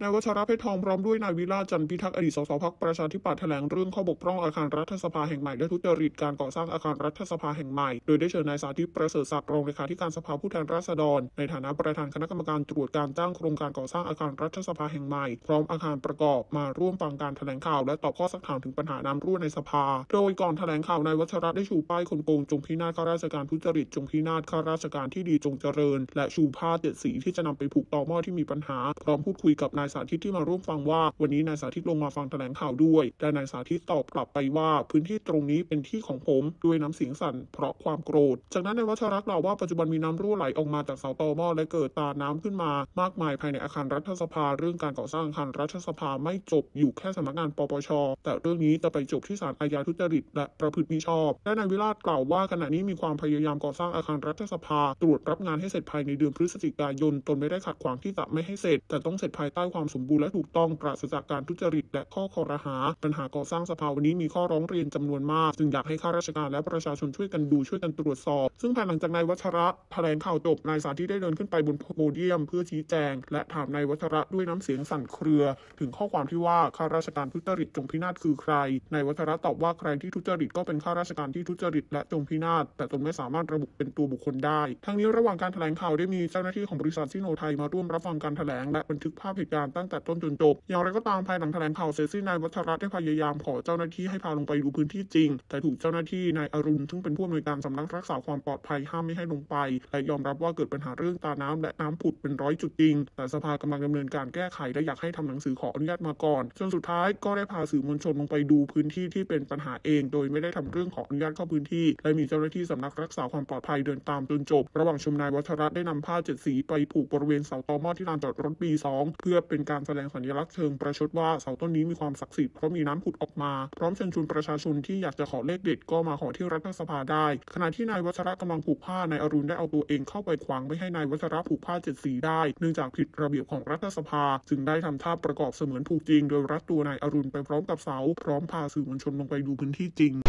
ายวัชรเพชรทองพร้อมด้วยนายวิราชจันทร์พิทักษ์อดีตสสพรรคประชาธิปัตย์แถลงเรื่องข้อบกพร่องอาคารรัฐสภาแห่งใหม่และทุจริตการก่อสร้างอาคารรัฐสภาแห่งใหม่โดยได้เชิญนายสาธิตประเสริฐศักดิ์รองเลขาธิการสภาผู้แทนราษฎรในฐานะประธานคณะกรรมการตรวจการจ้างโครงการก่อสร้างอาคารรัฐสภาแห่งใหม่พร้อมอาคารประกอบมาร่วมฟังการแถลงข่าวและตอบข้อสักถามถึงปัญหาน้ำรั่วในสภาโดยก่อนแถลงข่าวนายวัชรได้ชูป้ายคนโกงจงพินาศข้าราชการทุจริตจงพินาศข้าราชการที่ดีจงเจริญและชูผ้า7 สีที่จะนำไปผูกต่อหม้อที่มีปัญหาพร้อมพูดคุยกับนายสาธิตที่มาร่วมฟังว่าวันนี้นายสาธิตลงมาฟังแถลงข่าวด้วยแต่นายสาธิตตอบกลับไปว่าพื้นที่ตรงนี้เป็นที่ของผมด้วยน้ำเสียงสั่นเพราะความโกรธจากนั้นนายวัชรกล่าวว่าปัจจุบันมีน้ำรั่วไหลออกมาจากเสาต่อหม้อและเกิดตาน้ำขึ้นมามากมายภายในอาคารรัฐสภาเรื่องการก่อสร้างอาคารรัฐสภาไม่จบอยู่แค่สำนักงานปปชแต่เรื่องนี้จะไปจบที่ศาลอาญาทุจริตและประพฤติมิชอบและนายวิราชกล่าวว่าขณะนี้มีความพยายามก่อสร้างอาคารรัฐสภาตรวจรับงานให้เสร็จภายในเดือนพฤศจิกายนตนไม่ได้ขัดขวางที่จะไม่ให้เสร็จแต่ต้องเสร็จภายใต้ความสมบูรณ์และถูกต้องปราศจากการทุจริตและข้อคอรหาปัญหาก่อสร้างสภาวันนี้มีข้อร้องเรียนจำนวนมากจึงอยากให้ข้าราชการและประชาชนช่วยกันดูช่วยกันตรวจสอบซึ่งภายหลังจากนายวัชระแถลงข่าวจบนายสาธิตได้เดินขึ้นไปบนโพเดียมเพื่อชี้แจงและถามนายวัชระด้วยน้ำเสียงสั่นเครือถึงข้อความที่ว่าข้าราชการทุจริตจงพินาศคือใครนายวัชระตอบว่าใครที่ทุจริตก็เป็นข้าราชการที่ทุจริตและจงพินาศแต่ตนไม่สามารถระบุเป็นตัวบุคคลได้ทั้งนี้ระหว่างการแถลงข่าวได้มีเจ้าหน้าที่ของบริษัทซิโนไทยมาร่วมรับฟังการแถลงและบันทึกภาพเหตุการณ์ตั้งแต่ต้นจนจบอย่างไรก็ตามภายหลังแถลงข่าวเสร็จสิ้นนายวัชระได้พยายามขอเจ้าหน้าที่ให้พาลงไปดูพื้นที่จริงแต่ถูกเจ้าหน้าที่นายอรุณซึ่งเป็นผู้อำนวยการสำนักรักษาความปลอดภัยห้ามไม่ให้ลงไปและยอมรับว่าเกิดปัญหาเรื่องตาน้ำและน้ำผุดเป็น100 จุดจริงแต่สภากำลังดำเนินการแก้ไขและอยากให้ทำหนังสือขออนุญาตมาก่อนจนสุดท้ายก็ได้พาสื่อมวลชนลงไปดูพื้นที่ที่เป็นปัญหาเองโดยไม่ได้ทำเรื่องขออนุญาตเข้าพื้นที่และมีเจ้าหน้าที่สำนักรักษาความปลอดภัยเดินตามจนจบระหว่างชมนายวัชระได้นำผ้า7 สีไปผูกบริเวณเสาตอหม้อที่ลานจอดรถ B2 เพื่อเป็นการแสดงสัญลักษณ์เชิงประชดว่าเสาต้นนี้มีความศักดิ์สิทธิ์เพราะมีน้ำผุดออกมาพร้อมเชิญชวนประชาชนที่อยากจะขอเลขเด็ดก็มาขอที่รัฐสภาได้ขณะที่นายวัชระกำลังผูกผ้านายอรุณได้เอาตัวเองเข้าไปขวางไม่ให้นายวัชระผูกผ้า7 สีได้เนื่องจากผิดระเบียบของรัฐสภาจึงได้ทำท่าประกอบเสมือนผูกจริงโดยรัดตัวนายอรุณไปพร้อมกับเสาพร้อมพาสื่อมวลชนลงไปดูพื้นที่จริง